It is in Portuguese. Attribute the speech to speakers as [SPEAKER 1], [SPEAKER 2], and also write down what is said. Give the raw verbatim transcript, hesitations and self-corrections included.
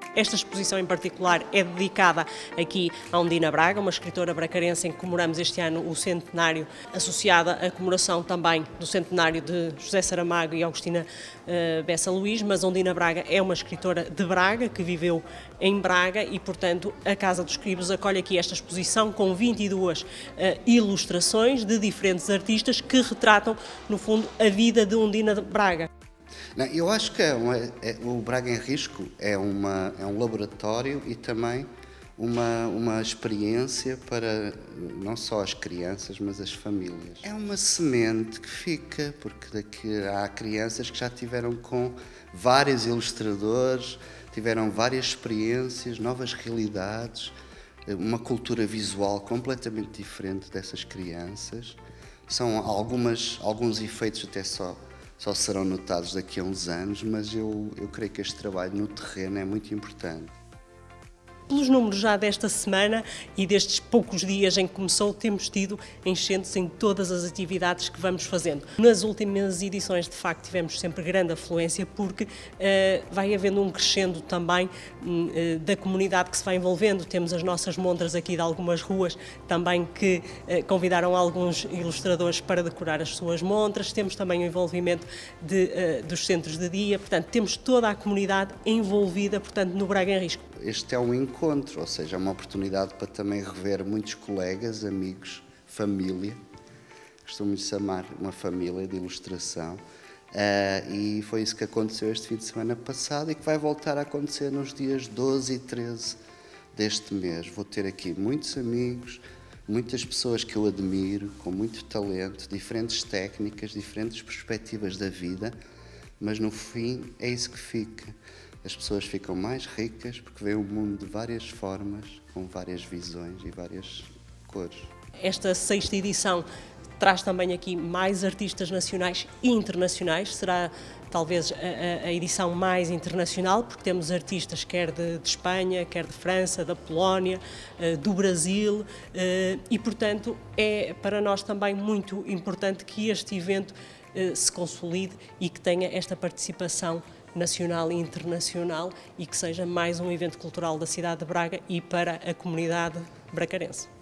[SPEAKER 1] Esta exposição em particular é dedicada aqui a Undina Braga, uma escritora bracarense em que comemoramos este ano o centenário, associada à comemoração também do centenário de José Saramago e Agostina uh, Bessa Luís, mas Undina Braga é uma escritora de Braga, que viveu em Braga e, portanto, a Casa dos Escribos acolhe aqui esta exposição com vinte e duas uh, ilustrações de diferentes artistas que retratam, no fundo, a vida de Undina Braga.
[SPEAKER 2] Não, eu acho que é uma, é, o Braga em Risco é, uma, é um laboratório e também uma, uma experiência para não só as crianças, mas as famílias. É uma semente que fica, porque daqui há crianças que já tiveram com vários ilustradores, tiveram várias experiências, novas realidades, uma cultura visual completamente diferente dessas crianças. São algumas, alguns efeitos até só Só serão notados daqui a uns anos, mas eu, eu creio que este trabalho no terreno é muito importante.
[SPEAKER 1] Pelos números já desta semana e destes poucos dias em que começou, temos tido enchentes em todas as atividades que vamos fazendo. Nas últimas edições, de facto, tivemos sempre grande afluência porque uh, vai havendo um crescendo também uh, da comunidade que se vai envolvendo. Temos as nossas montras aqui de algumas ruas também que uh, convidaram alguns ilustradores para decorar as suas montras. Temos também o envolvimento de, uh, dos centros de dia. Portanto, temos toda a comunidade envolvida, portanto, no Braga em Risco.
[SPEAKER 2] Este é um encontro, ou seja, é uma oportunidade para também rever muitos colegas, amigos, família. Costumo-lhe chamar uma família de ilustração. Uh, e foi isso que aconteceu este fim de semana passado e que vai voltar a acontecer nos dias doze e treze deste mês. Vou ter aqui muitos amigos, muitas pessoas que eu admiro, com muito talento, diferentes técnicas, diferentes perspectivas da vida, mas no fim é isso que fica. As pessoas ficam mais ricas porque veem o mundo de várias formas, com várias visões e várias cores.
[SPEAKER 1] Esta sexta edição traz também aqui mais artistas nacionais e internacionais. Será talvez a, a edição mais internacional, porque temos artistas quer de, de Espanha, quer de França, da Polónia, do Brasil, e portanto é para nós também muito importante que este evento se consolide e que tenha esta participação nacional e internacional e que seja mais um evento cultural da cidade de Braga e para a comunidade bracarense.